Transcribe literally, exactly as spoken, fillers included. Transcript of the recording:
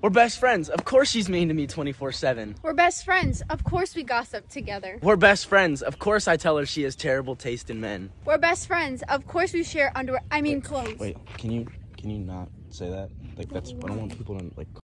We're best friends. Of course she's mean to me twenty-four seven. We're best friends. Of course we gossip together. We're best friends. Of course I tell her she has terrible taste in men. We're best friends. Of course we share underwear. I mean clothes. Wait, can you can you not say that? Like that's I don't want people to like